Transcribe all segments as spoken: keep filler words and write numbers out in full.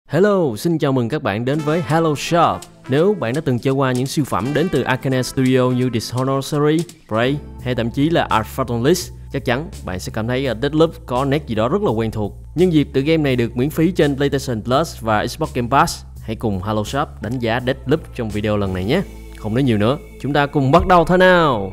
Hello, xin chào mừng các bạn đến với Hello Shop. Nếu bạn đã từng chơi qua những siêu phẩm đến từ Arkane Studio như Dishonored series, Prey hay thậm chí là Art Fatalis, chắc chắn bạn sẽ cảm thấy Deathloop có nét gì đó rất là quen thuộc. Nhân dịp tựa game này được miễn phí trên PlayStation Plus và Xbox Game Pass, hãy cùng Hello Shop đánh giá Deathloop trong video lần này nhé. Không nói nhiều nữa, chúng ta cùng bắt đầu thôi nào.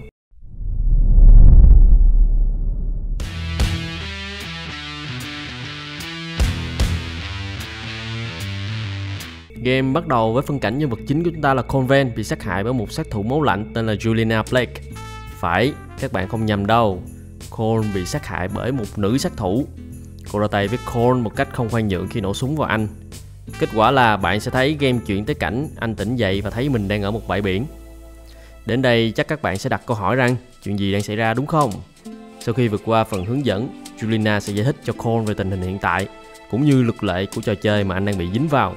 Game bắt đầu với phân cảnh nhân vật chính của chúng ta là Convent bị sát hại bởi một sát thủ máu lạnh tên là Juliana Blake. Phải, các bạn không nhầm đâu. Cole bị sát hại bởi một nữ sát thủ. Cô ra tay với Cole một cách không khoan nhượng khi nổ súng vào anh. Kết quả là bạn sẽ thấy game chuyển tới cảnh anh tỉnh dậy và thấy mình đang ở một bãi biển. Đến đây chắc các bạn sẽ đặt câu hỏi rằng chuyện gì đang xảy ra, đúng không? Sau khi vượt qua phần hướng dẫn, Juliana sẽ giải thích cho Cole về tình hình hiện tại cũng như luật lệ của trò chơi mà anh đang bị dính vào.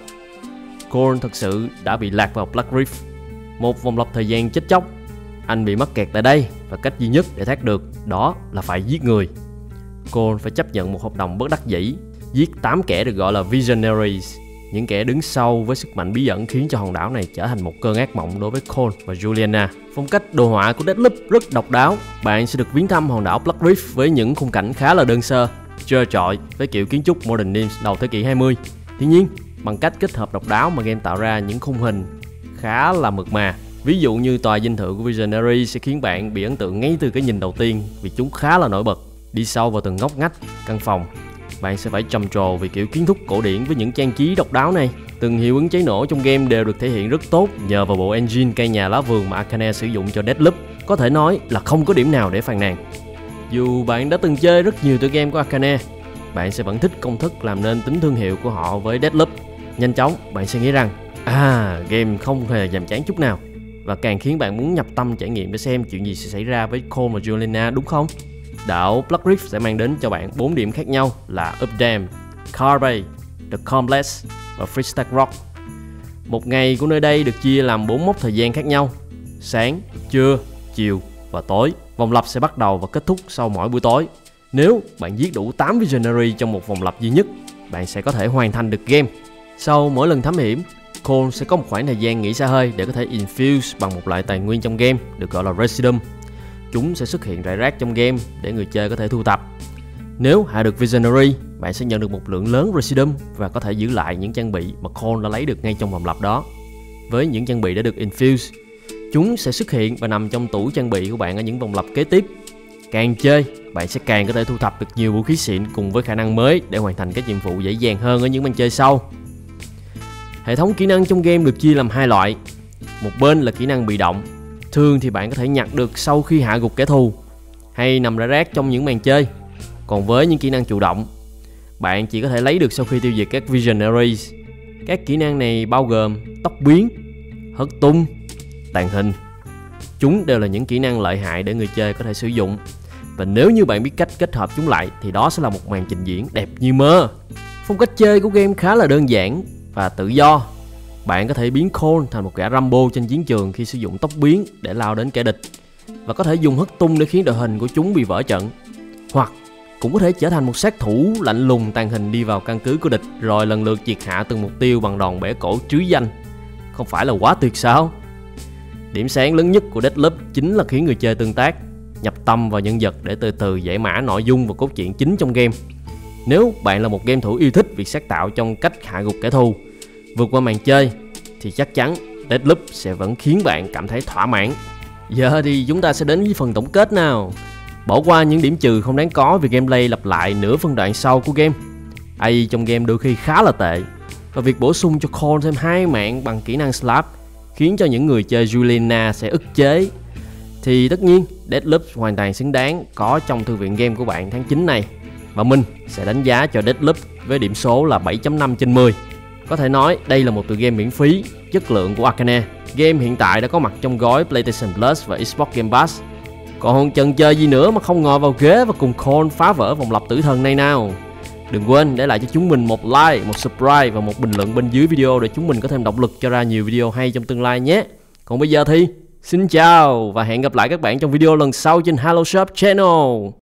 Cole thật sự đã bị lạc vào Black Reef, một vòng lặp thời gian chết chóc. Anh bị mắc kẹt tại đây và cách duy nhất để thoát được đó là phải giết người. Cole phải chấp nhận một hợp đồng bất đắc dĩ, giết tám kẻ được gọi là Visionaries, những kẻ đứng sau với sức mạnh bí ẩn khiến cho hòn đảo này trở thành một cơn ác mộng đối với Cole và Juliana. Phong cách đồ họa của Deathloop rất độc đáo. Bạn sẽ được viếng thăm hòn đảo Black Reef với những khung cảnh khá là đơn sơ, trơ trọi với kiểu kiến trúc Modernism đầu thế kỷ hai mươi. Tuy nhiên, bằng cách kết hợp độc đáo mà game tạo ra những khung hình khá là mượt mà. Ví dụ như tòa dinh thự của Visionary sẽ khiến bạn bị ấn tượng ngay từ cái nhìn đầu tiên vì chúng khá là nổi bật. Đi sâu vào từng ngóc ngách căn phòng, bạn sẽ phải trầm trồ vì kiểu kiến trúc cổ điển với những trang trí độc đáo này. Từng hiệu ứng cháy nổ trong game đều được thể hiện rất tốt nhờ vào bộ engine cây nhà lá vườn mà Arkane sử dụng cho Deathloop. Có thể nói là không có điểm nào để phàn nàn. Dù bạn đã từng chơi rất nhiều tựa game của Arkane, bạn sẽ vẫn thích công thức làm nên tính thương hiệu của họ với Deathloop. Nhanh chóng bạn sẽ nghĩ rằng à, game không hề nhàm chán chút nào, và càng khiến bạn muốn nhập tâm trải nghiệm để xem chuyện gì sẽ xảy ra với Cole và Juliana, đúng không? Đảo Black Reef sẽ mang đến cho bạn bốn điểm khác nhau là Updam, Car Bay, The Complex và Freestack Rock. Một ngày của nơi đây được chia làm bốn mốc thời gian khác nhau: sáng, trưa, chiều và tối. Vòng lặp sẽ bắt đầu và kết thúc sau mỗi buổi tối. Nếu bạn giết đủ tám Visionary trong một vòng lặp duy nhất, bạn sẽ có thể hoàn thành được game. Sau mỗi lần thám hiểm, Cole sẽ có một khoảng thời gian nghỉ xả hơi để có thể infuse bằng một loại tài nguyên trong game được gọi là Residuum. Chúng sẽ xuất hiện rải rác trong game để người chơi có thể thu thập. Nếu hạ được Visionary, bạn sẽ nhận được một lượng lớn Residuum và có thể giữ lại những trang bị mà Cole đã lấy được ngay trong vòng lặp đó. Với những trang bị đã được infuse, chúng sẽ xuất hiện và nằm trong tủ trang bị của bạn ở những vòng lặp kế tiếp. Càng chơi, bạn sẽ càng có thể thu thập được nhiều vũ khí xịn cùng với khả năng mới để hoàn thành các nhiệm vụ dễ dàng hơn ở những màn chơi sau. Hệ thống kỹ năng trong game được chia làm hai loại. Một bên là kỹ năng bị động, thường thì bạn có thể nhặt được sau khi hạ gục kẻ thù hay nằm rải rác trong những màn chơi. Còn với những kỹ năng chủ động, bạn chỉ có thể lấy được sau khi tiêu diệt các Visionaries. Các kỹ năng này bao gồm tóc biến, hất tung, tàng hình. Chúng đều là những kỹ năng lợi hại để người chơi có thể sử dụng, và nếu như bạn biết cách kết hợp chúng lại thì đó sẽ là một màn trình diễn đẹp như mơ. Phong cách chơi của game khá là đơn giản và tự do. Bạn có thể biến Cole thành một gã Rambo trên chiến trường khi sử dụng tốc biến để lao đến kẻ địch, và có thể dùng hất tung để khiến đội hình của chúng bị vỡ trận. Hoặc cũng có thể trở thành một sát thủ lạnh lùng tàn hình đi vào căn cứ của địch rồi lần lượt triệt hạ từng mục tiêu bằng đòn bẻ cổ trứ danh. Không phải là quá tuyệt sao? Điểm sáng lớn nhất của Deathloop chính là khiến người chơi tương tác, nhập tâm vào nhân vật để từ từ giải mã nội dung và cốt truyện chính trong game. Nếu bạn là một game thủ yêu thích việc sáng tạo trong cách hạ gục kẻ thù, vượt qua màn chơi, thì chắc chắn Deathloop sẽ vẫn khiến bạn cảm thấy thỏa mãn. Giờ thì chúng ta sẽ đến với phần tổng kết nào. Bỏ qua những điểm trừ không đáng có vì gameplay lặp lại nửa phân đoạn sau của game. a i trong game đôi khi khá là tệ, và việc bổ sung cho Cole thêm hai mạng bằng kỹ năng Slap khiến cho những người chơi Juliana sẽ ức chế, thì tất nhiên Deathloop hoàn toàn xứng đáng có trong thư viện game của bạn tháng chín này. Và mình sẽ đánh giá cho Deathloop với điểm số là bảy chấm năm trên mười. Có thể nói đây là một tựa game miễn phí, chất lượng của Arkane. Game hiện tại đã có mặt trong gói PlayStation Plus và Xbox Game Pass. Còn chần chờ gì nữa mà không ngồi vào ghế và cùng Cole phá vỡ vòng lặp tử thần này nào. Đừng quên để lại cho chúng mình một like, một subscribe và một bình luận bên dưới video để chúng mình có thêm động lực cho ra nhiều video hay trong tương lai nhé. Còn bây giờ thì xin chào và hẹn gặp lại các bạn trong video lần sau trên Hello Shop Channel.